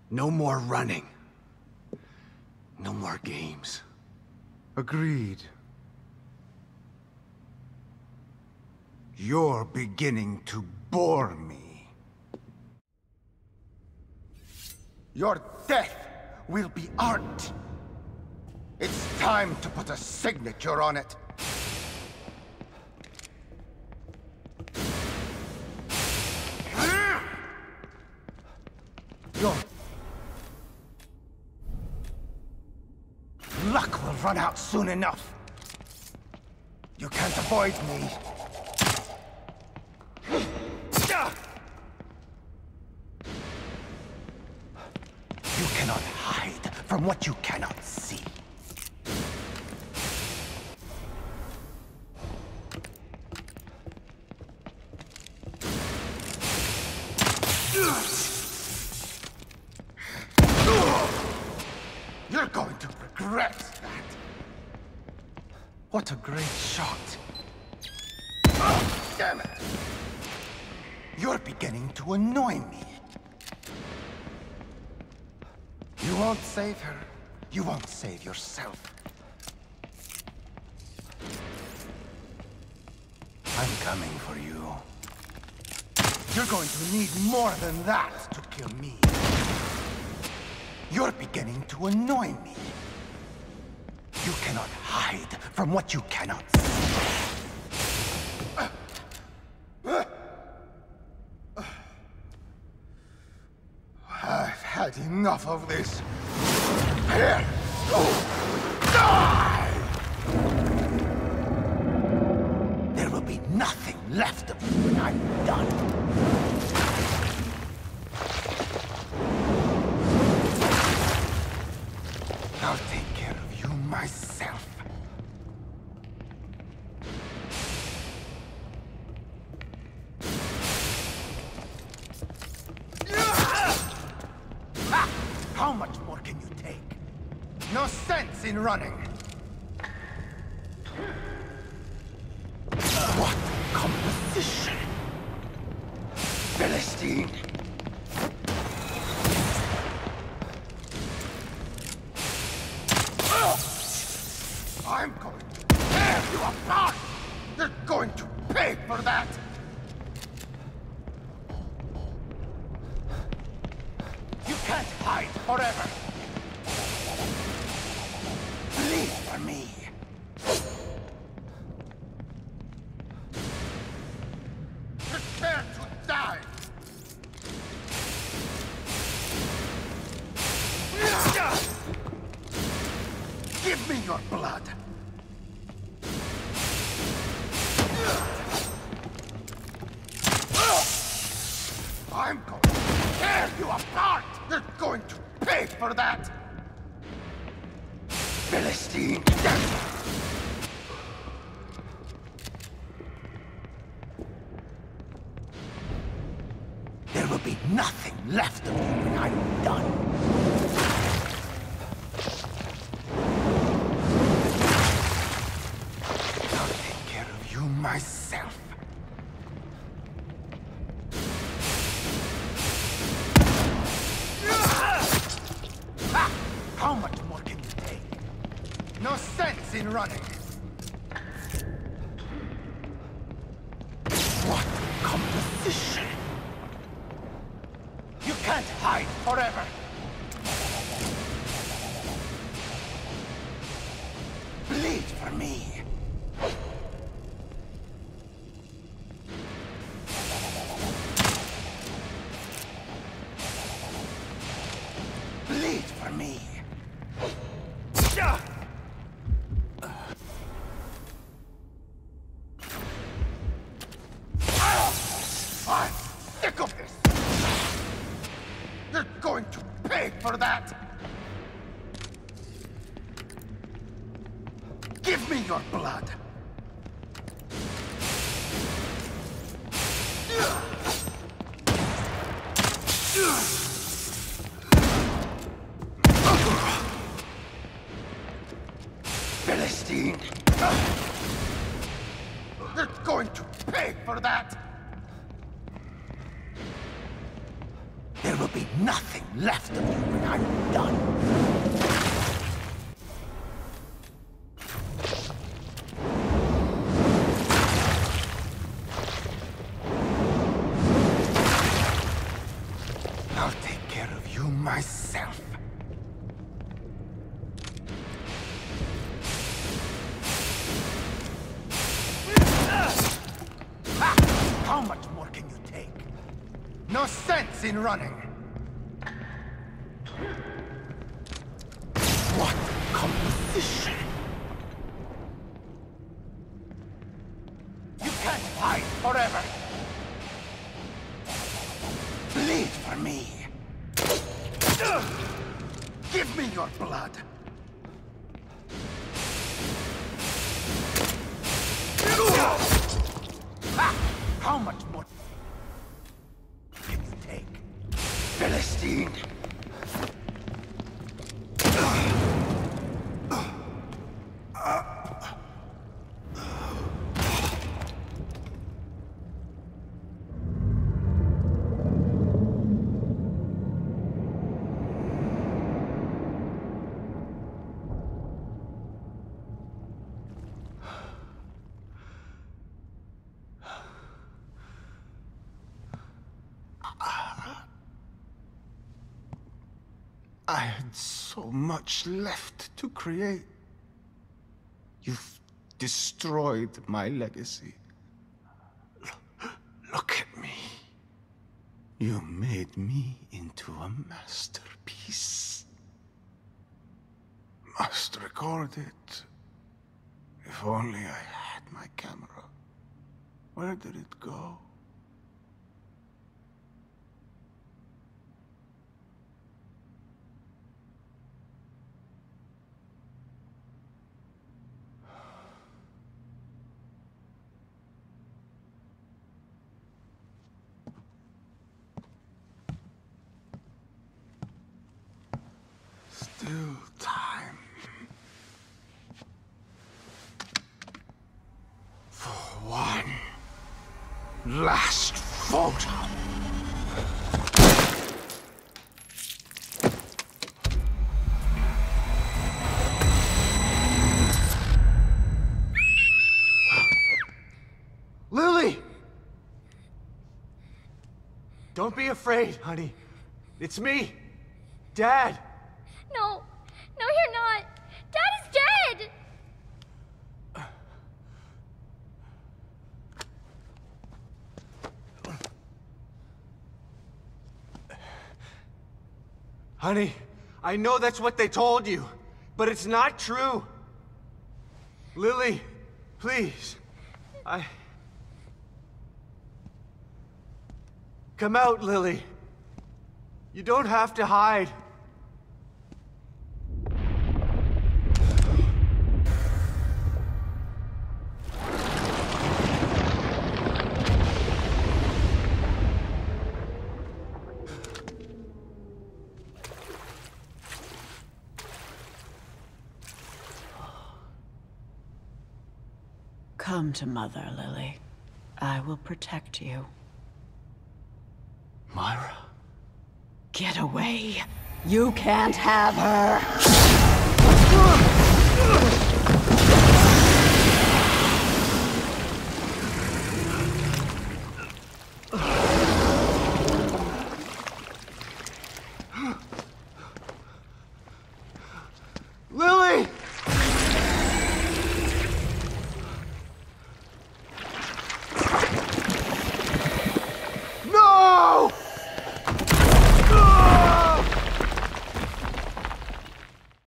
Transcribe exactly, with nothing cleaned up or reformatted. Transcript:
No more running. No more games. Agreed. You're beginning to bore me. Your death will be art. It's time to put a signature on it. Your luck will run out soon enough. You can't avoid me. You cannot hide from what you cannot see. You're going to regret that. What a great shot. Oh, damn it. You're beginning to annoy me. You won't save her. You won't save yourself. I'm coming for you. You're going to need more than that to kill me. You're beginning to annoy me. You cannot hide from what you cannot see. I've had enough of this. Here, go! Die! There will be nothing left of you when I'm done. I'll take care of you myself. How much more can you take? No sense in running. What composition! Philistine! I'm going to tear you apart! You're going to pay for that! You can't hide forever! Bleed for me! Prepare to die! Give me your blood! I'm going to tear you apart! You're going to pay for that! Philistine! There will be nothing left of you when I'm done. I'll take care of you myself. How much more can you take? No sense in running. What composition! You can't hide forever. Bleed for me. Bleed for me. I'm sick of this! You're going to pay for that! Give me your blood! Philistine! You're going to pay for that! There will be nothing left of you when I'm done. I'll take care of you myself. How much more can you take? No sense in running. What composition! You can't hide forever. Bleed for me. Give me your blood. How much more can you take, Philistine? I had so much left to create. You've destroyed my legacy. L- look at me. You made me into a masterpiece. Must record it. If only I had my camera. Where did it go? Still time for one last photo. Lily! Don't be afraid, honey. It's me, Dad. No, no, you're not. Dad is dead! Honey, I know that's what they told you, but it's not true. Lily, please. I... Come out, Lily. You don't have to hide. Come to Mother, Lily. I will protect you. Myra? Get away. You can't have her.